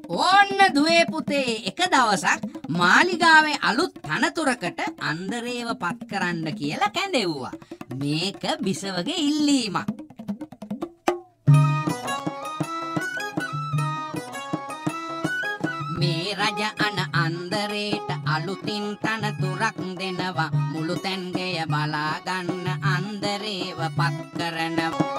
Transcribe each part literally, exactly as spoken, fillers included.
ඕන්න දුවේ පුතේ එක දවසක් මාලිගාවේ අලුත් තනතුරකට අන්දරේව පත් කරන්න කියලා කැඳෙව්වා. මේක බිසවගේ ඉල්ලීමක්. මේ රජ අන අන්දරේට අලුතින් තනතුරක් දෙනවා. මුළු තැන්ගය බලා ගන්න අන්දරේව පත් කරනවා.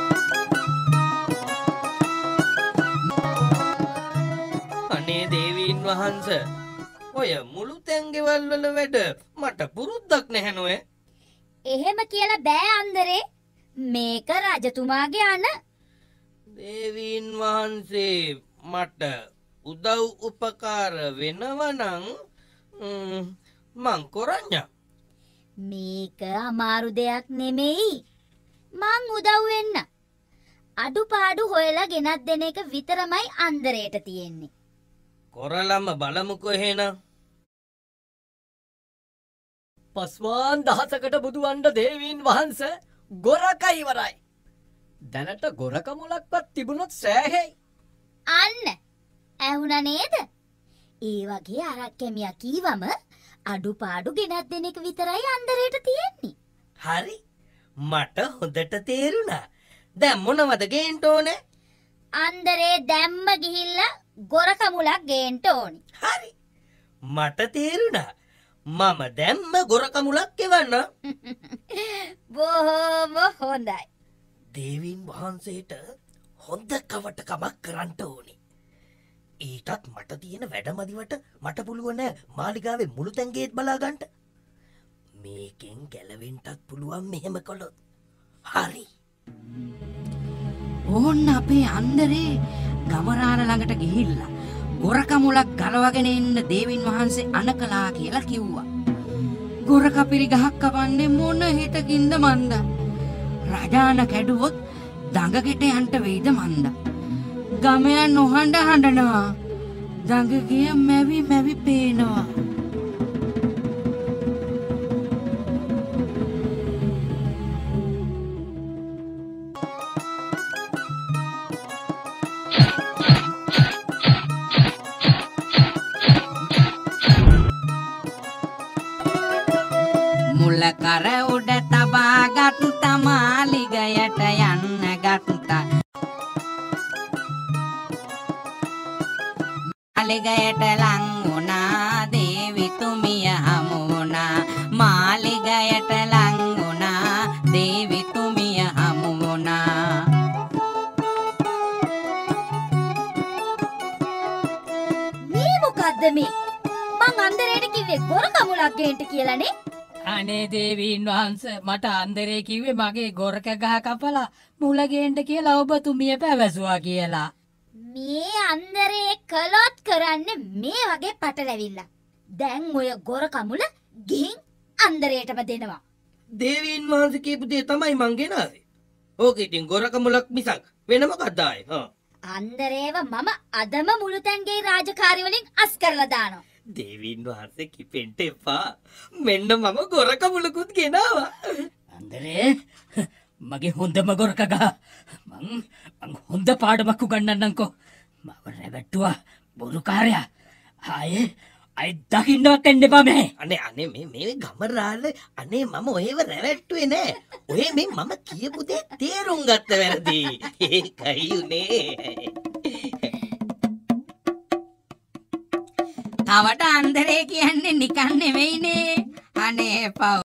අනේ දේවීන් වහන්ස ඔය මුළු තැන්ගෙවල් වල වැඩ මට පුරුද්දක් නැහැ නෝය. එහෙම කියලා බෑ අන්දරේ. මේක රජතුමාගේ අන. දේවීන් වහන්සේ මට උදව් උපකාර වෙනවනම් මං කරන්න. මේක අමාරු දෙයක් නෙමෙයි. මං උදව් වෙන්න. අඩුපාඩු හොයලා ගෙනත් දෙන එක විතරමයි අන්දරේට තියෙන්නේ. කොරලම බලමුකෝ එහෙනම්. පස්වාන් දහසකට බුදුවන්ට දේවීන් වහන්ස ගොරක ඉවරයි. දැනට ගොරක මුලක්වත් තිබුණොත් සෑහෙයි. අන්න ඇහුණා නේද? ඒ වගේ අරක් කැමියා කීවම අඩුපාඩු ගෙනත් දෙන එක විතරයි අන්දරේට තියෙන්නේ. හරි. මට හොඳට තේරුණා. දැන් මොනවද ගේන්න ඕනේ? අන්දරේ දැම්ම ගිහිල්ලා ගොරක මුලක් ගේන්න ඕනි. හරි. මට තේරුණා. මම දැම්ම ගොරක මුලක් එවන්න. බොහොම හොඳයි. දේවීන් වහන්සේට හොඳ කවටකමක් කරන්න ඕනි. ඊටත් මට තියෙන වැඩමදිවට මට පුළුවන් මාලිගාවේ මුළු තැන්ගේත් බලා ගන්න. මේකෙන් ගැලවෙන්නත් පුළුවන් මෙහෙම කළොත්. හරි. ඕන්න අපේ අන්දරේ ගමරාන ළඟට ගිහිල්ලා ගොරක මුලක් ගලවගෙන එන්න දේවින් වහන්සේ අනකලා කියලා කිව්වා. ගොරක පිරි ගහක් කපන්නේ මොන හිතකින්ද මන්ද? රජාන කැඩුවොත් දඟගෙට යන්න වෙයිද මන්ද? ගමයන් නොහඬ හඬනවා. දඟගිය මැවි මැවි පේනවා. මුල කර උඩ තබා ගත්ත මාලිගයට යන්න ගත්තා. මාලිගයට ලං වුණා දේවිතුමිය හමු වුණා. මාලිගයට ලං වුණා දේවිතුමිය හමු වුණා. මේ මොකද්ද මේ? මං අන්දරේට කිව්වේ ගොරක මුලක් ගේන්න කියලානේ. අනේ දේවීන් වහන්ස මට අන්දරේ කිව්වේ මගේ ගොරක ගහ කපලා මුල ගේන්න කියලා ඔබතුමිය පැවසුවා කියලා. මේ අන්දරේ කළොත් කරන්නේ මේ වගේ පටලැවිල්ල. දැන් ඔය ගොරක මුල ගිහින් අන්දරේටම දෙනවා. දේවීන් වහන්සේ කියපු දේ තමයි මං ගෙනාවේ. ඕක ඉතින් ගොරක මුලක් මිසක් වෙන මොකක්ද ආයේ? හා. අන්දරේව මම අදම මුළු තැන්ගේ රාජකාරි වලින් අස් කරලා දානවා. දේවීන් වහන්සේ කිපෙන්න එපා. මෙන්න මම ගොරක මුලකුත් ගෙනාවා. අන්දරේ මගේ හොඳම ගොරක ගහ මං මං හොඳ පාඩමක් උගන්වන්නම්කෝ. මම රැවට්ටුවා බොරුකාරයා. ආයේ අයි දකින්නවත් එන්න එපා මේ. අනේ අනේ මේ මේ ගමරාල අනේ මම ඔයව රැවට්ටුවේ නෑ. ඔය මේ මම කියපු දේ තේරුම් ගත්ත වැරදි. ඒකයි උනේ. තවට අන්දරේ කියන්නේ නිකන් නෙවෙයිනේ. අනේ පව්.